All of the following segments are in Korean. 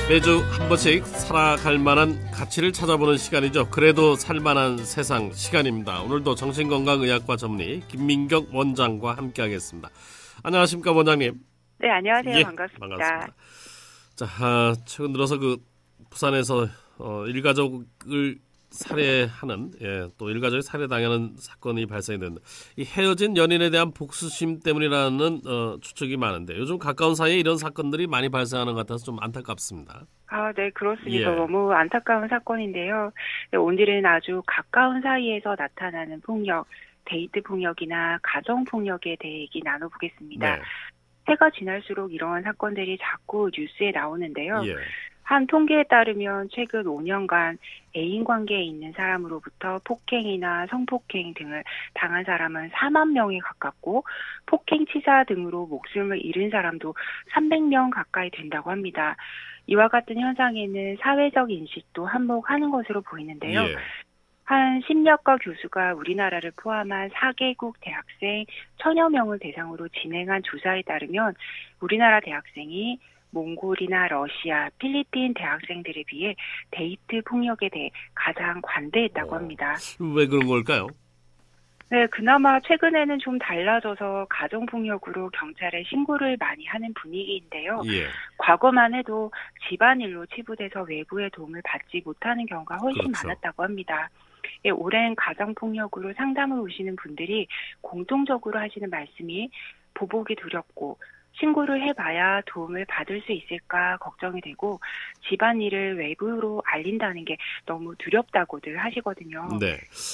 매주 한 번씩 살아갈 만한 가치를 찾아보는 시간이죠. 그래도 살만한 세상 시간입니다. 오늘도 정신건강의학과 전문의 김민경 원장과 함께하겠습니다. 안녕하십니까 원장님. 네, 안녕하세요. 예, 반갑습니다. 자, 최근 들어서 일부산에서 일가족을 살해하는, 또 일가족이 살해당하는 사건이 발생했는데, 이 헤어진 연인에 대한 복수심 때문이라는 추측이 많은데, 요즘 가까운 사이에 이런 사건들이 많이 발생하는 것 같아서 좀 안타깝습니다. 네, 그렇습니다. 예. 너무 안타까운 사건인데요. 네, 오늘은 아주 가까운 사이에서 나타나는 폭력, 데이트 폭력이나 가정 폭력에 대해 얘기 나눠보겠습니다. 네. 해가 지날수록 이런 사건들이 자꾸 뉴스에 나오는데요. 예. 한 통계에 따르면 최근 5년간 애인 관계에 있는 사람으로부터 폭행이나 성폭행 등을 당한 사람은 4만 명에 가깝고 폭행치사 등으로 목숨을 잃은 사람도 300명 가까이 된다고 합니다. 이와 같은 현상에는 사회적 인식도 한몫하는 것으로 보이는데요. 예. 한 심리학과 교수가 우리나라를 포함한 4개국 대학생 1000여 명을 대상으로 진행한 조사에 따르면 우리나라 대학생이 몽골이나 러시아, 필리핀 대학생들에 비해 데이트 폭력에 대해 가장 관대했다고 합니다. 왜 그런 걸까요? 네, 그나마 최근에는 좀 달라져서 가정폭력으로 경찰에 신고를 많이 하는 분위기인데요. 예. 과거만 해도 집안일로 치부돼서 외부의 도움을 받지 못하는 경우가 훨씬 그렇죠. 많았다고 합니다. 예, 오랜 가정폭력으로 상담을 오시는 분들이 공통적으로 하시는 말씀이 보복이 두렵고 신고를 해봐야 도움을 받을 수 있을까 걱정이 되고 집안일을 외부로 알린다는 게 너무 두렵다고들 하시거든요. 네.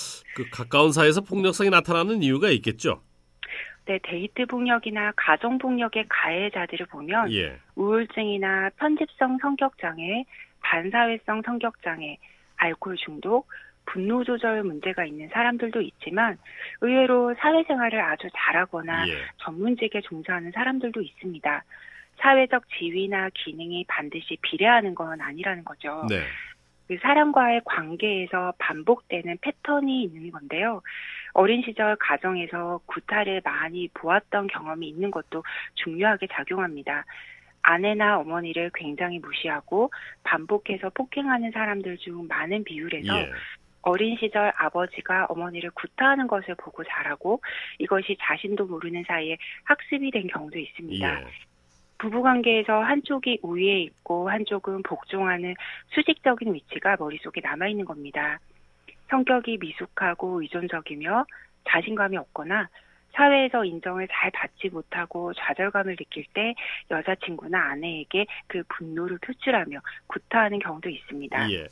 가까운 사이에서 폭력성이 나타나는 이유가 있겠죠? 네, 데이트 폭력이나 가정 폭력의 가해자들을 보면 예. 우울증이나 편집성 성격장애, 반사회성 성격장애, 알코올 중독, 분노 조절 문제가 있는 사람들도 있지만 의외로 사회생활을 아주 잘하거나 예. 전문직에 종사하는 사람들도 있습니다. 사회적 지위나 기능이 반드시 비례하는 건 아니라는 거죠. 네. 그 사람과의 관계에서 반복되는 패턴이 있는 건데요. 어린 시절 가정에서 구타를 많이 보았던 경험이 있는 것도 중요하게 작용합니다. 아내나 어머니를 굉장히 무시하고 반복해서 폭행하는 사람들 중 많은 비율에서 예. 어린 시절 아버지가 어머니를 구타하는 것을 보고 자라고 이것이 자신도 모르는 사이에 학습이 된 경우도 있습니다. 예. 부부관계에서 한쪽이 우위에 있고 한쪽은 복종하는 수직적인 위치가 머릿속에 남아있는 겁니다. 성격이 미숙하고 의존적이며 자신감이 없거나 사회에서 인정을 잘 받지 못하고 좌절감을 느낄 때 여자친구나 아내에게 그 분노를 표출하며 구타하는 경우도 있습니다. 예.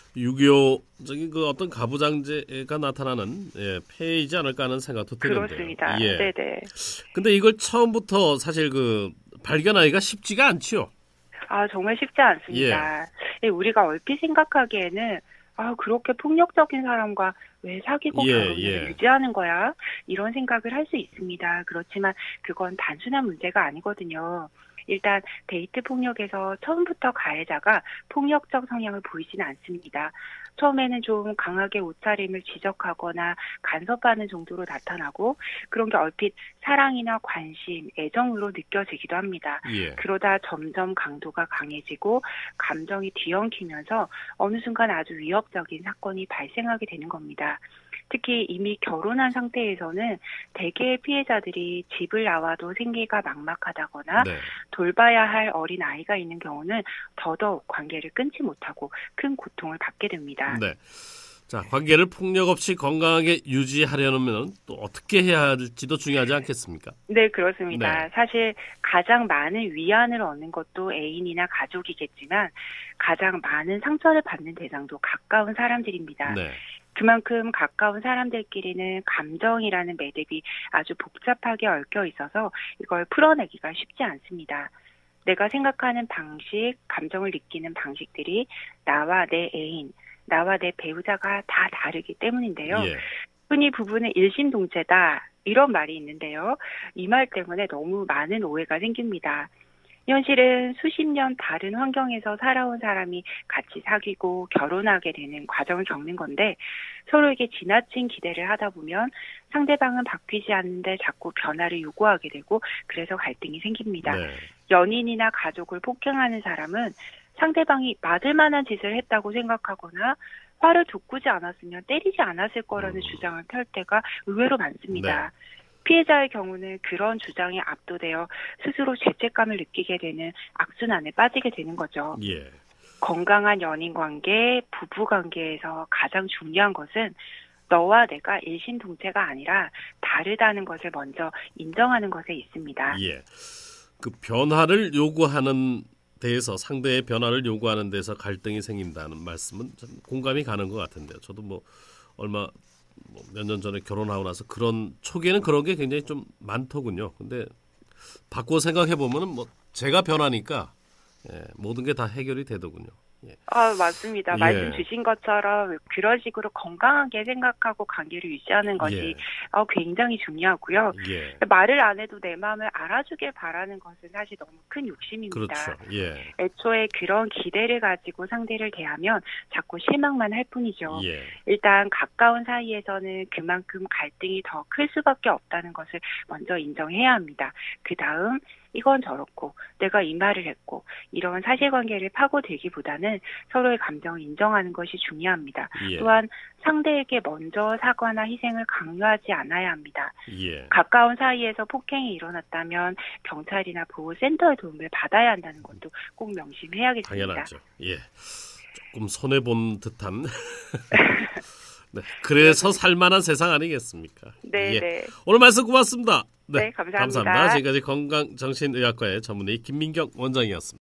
6.25적인 어떤 가부장제가 나타나는 폐해이지 않을까 하는 생각도 드는데요. 그렇습니다. 예. 네네. 근데 이걸 처음부터 사실 발견하기가 쉽지가 않지요. 정말 쉽지 않습니다. 예. 우리가 얼핏 생각하기에는 그렇게 폭력적인 사람과 왜 사귀고 결혼을 유지하는 거야? 이런 생각을 할 수 있습니다. 그렇지만 그건 단순한 문제가 아니거든요. 일단 데이트 폭력에서 처음부터 가해자가 폭력적 성향을 보이지는 않습니다. 처음에는 좀 강하게 옷차림을 지적하거나 간섭하는 정도로 나타나고 그런 게 얼핏 사랑이나 관심, 애정으로 느껴지기도 합니다. 예. 그러다 점점 강도가 강해지고 감정이 뒤엉키면서 어느 순간 아주 위협적인 사건이 발생하게 되는 겁니다. 특히 이미 결혼한 상태에서는 대개의 피해자들이 집을 나와도 생계가 막막하다거나 네. 돌봐야 할 어린 아이가 있는 경우는 더더욱 관계를 끊지 못하고 큰 고통을 받게 됩니다. 네. 자, 관계를 폭력 없이 건강하게 유지하려면 또 어떻게 해야 할지도 중요하지 않겠습니까? 네, 그렇습니다. 네. 사실 가장 많은 위안을 얻는 것도 애인이나 가족이겠지만 가장 많은 상처를 받는 대상도 가까운 사람들입니다. 네. 그만큼 가까운 사람들끼리는 감정이라는 매듭이 아주 복잡하게 얽혀 있어서 이걸 풀어내기가 쉽지 않습니다. 내가 생각하는 방식, 감정을 느끼는 방식들이 나와 내 애인, 나와 내 배우자가 다 다르기 때문인데요. 예. 흔히 부부는 일심동체다 이런 말이 있는데요. 이 말 때문에 너무 많은 오해가 생깁니다. 현실은 수십 년 다른 환경에서 살아온 사람이 같이 사귀고 결혼하게 되는 과정을 겪는 건데 서로에게 지나친 기대를 하다 보면 상대방은 바뀌지 않는데 자꾸 변화를 요구하게 되고 그래서 갈등이 생깁니다. 네. 연인이나 가족을 폭행하는 사람은 상대방이 맞을 만한 짓을 했다고 생각하거나 화를 돋구지 않았으면 때리지 않았을 거라는 주장을 펼 때가 의외로 많습니다. 네. 피해자의 경우는 그런 주장에 압도되어 스스로 죄책감을 느끼게 되는 악순환에 빠지게 되는 거죠. 예. 건강한 연인 관계, 부부 관계에서 가장 중요한 것은 너와 내가 일심동체가 아니라 다르다는 것을 먼저 인정하는 것에 있습니다. 예. 그 변화를 요구하는 데에서 상대의 변화를 요구하는 데서 갈등이 생긴다는 말씀은 좀 공감이 가는 것 같은데요. 저도 얼마 몇 년 전에 결혼하고 나서 그런 초기에는 그런 게 굉장히 좀 많더군요. 근데 바꿔 생각해 보면은 제가 변하니까 모든 게 다 해결이 되더군요. 예. 맞습니다. 말씀 주신 것처럼 그런 식으로 건강하게 생각하고 관계를 유지하는 것이 굉장히 중요하고요. 말을 안 해도 내 마음을 알아주길 바라는 것은 사실 너무 큰 욕심입니다. 그렇죠. 애초에 그런 기대를 가지고 상대를 대하면 자꾸 실망만 할 뿐이죠. 일단 가까운 사이에서는 그만큼 갈등이 더 클 수밖에 없다는 것을 먼저 인정해야 합니다. 그 다음 이건 저렇고 내가 이 말을 했고 이런 사실관계를 파고들기보다는 서로의 감정을 인정하는 것이 중요합니다. 또한 상대에게 먼저 사과나 희생을 강요하지 않아야 합니다. 가까운 사이에서 폭행이 일어났다면 경찰이나 보호센터의 도움을 받아야 한다는 것도 꼭 명심해야겠습니다. 당연하죠. 조금 손해본 듯한 네, 그래서 살만한 세상 아니겠습니까? 네. 오늘 말씀 고맙습니다. 네, 감사합니다. 지금까지 건강정신의학과의 전문의 김민경 원장이었습니다.